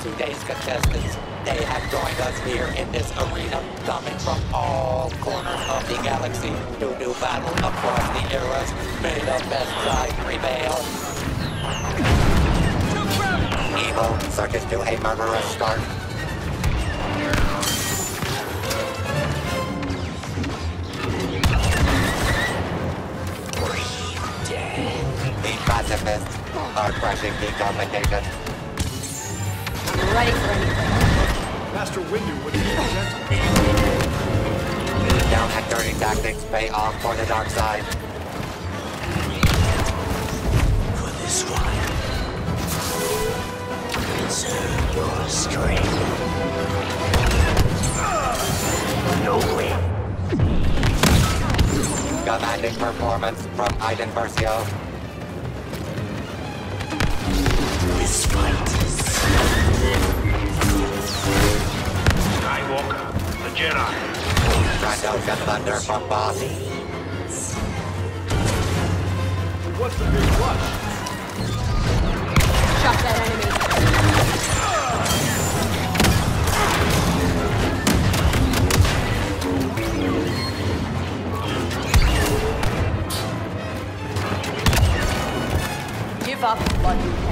today's contestants. They have joined us here in this arena, coming from all corners of the galaxy to do battle across the eras. May the best side prevail. Evil surges to a murderous start. The pacifists are crushing decompensation. I'm ready for anything. Master Windu would be gentle. Down and dirty tactics pay off for the dark side. For this one, conserve your strength. No way. Commanding performance from Iden Versio. This fight is Skywalker, the Jedi. Trandoshan Thunder from Boss. What's the big rush? Shot that enemy. Give up what you can.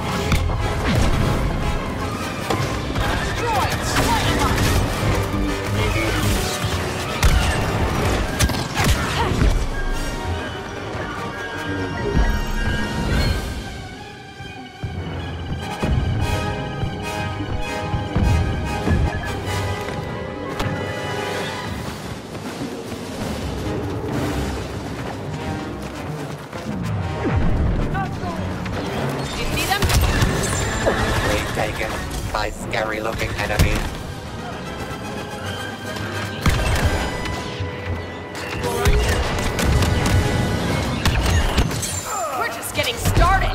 Destroy! Slay him up! Taken by scary-looking enemies. We're just getting started!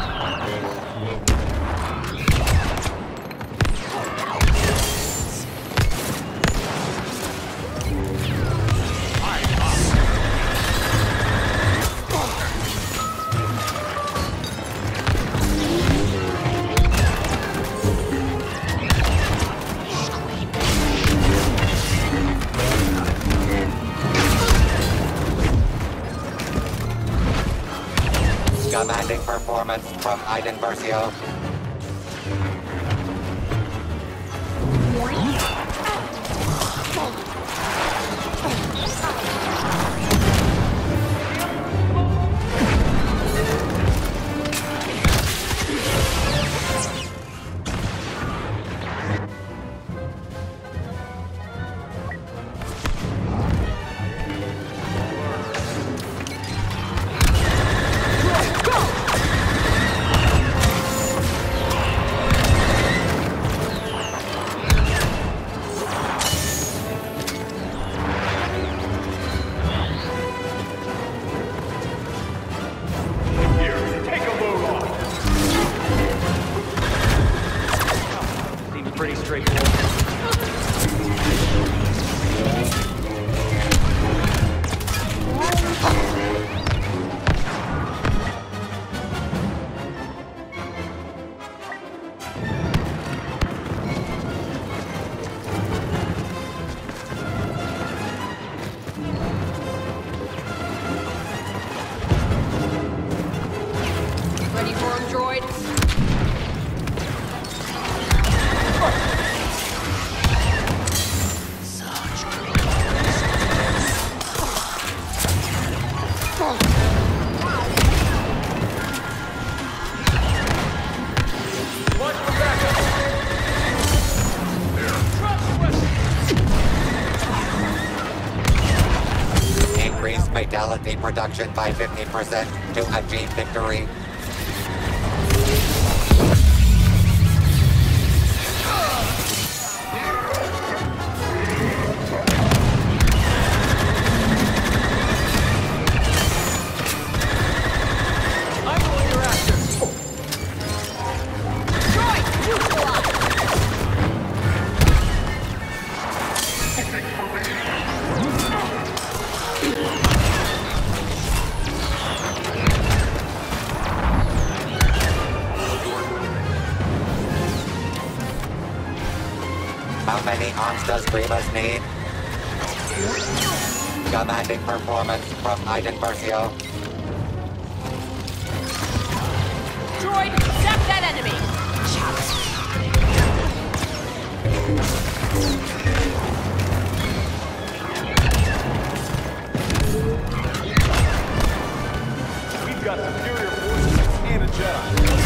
Commanding performance from Iden Versio. Pretty straightforward. Ready for him, droid? Increase fatality production by 50% to achieve victory. arms does Grievous need? Commanding performance from Iden Versio. Droid, zap that enemy! We've got superior forces and a Jedi.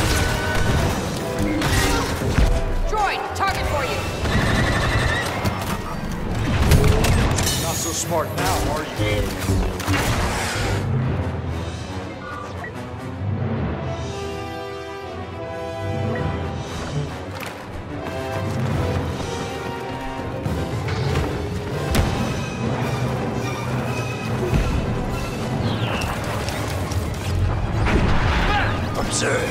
Droid, target for you! Not so smart now, are you? Observe.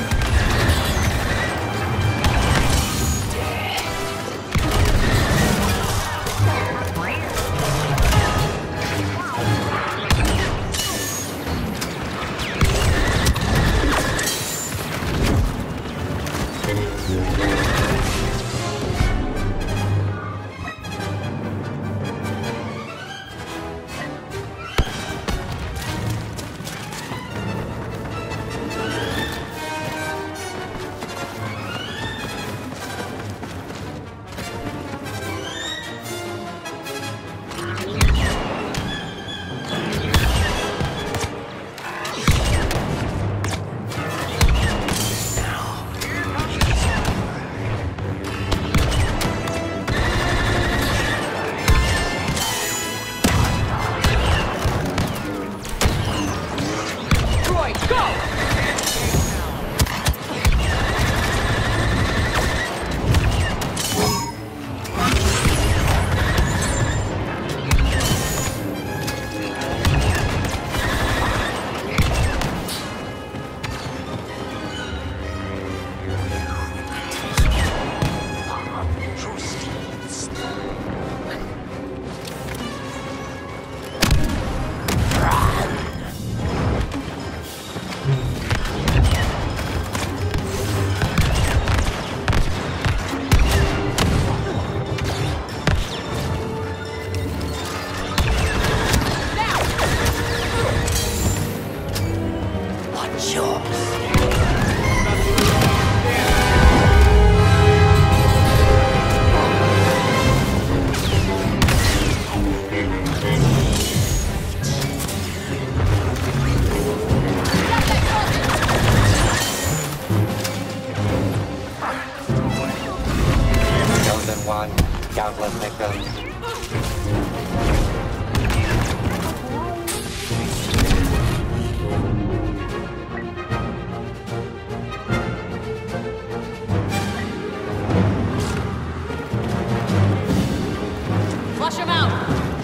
Countless victims. Flush him out!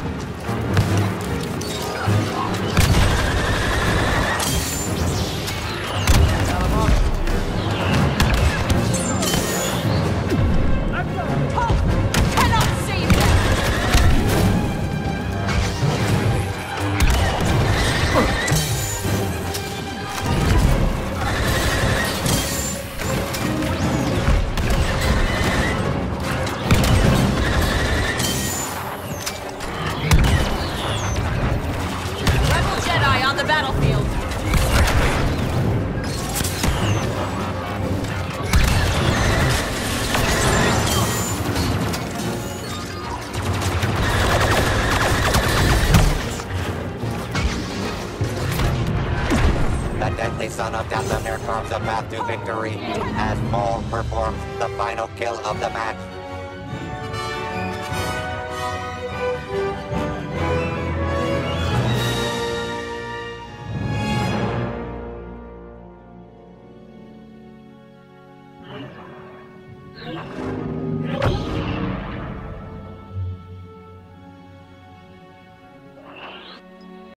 The son of Dathomir carves a path to victory as Maul performs the final kill of the match.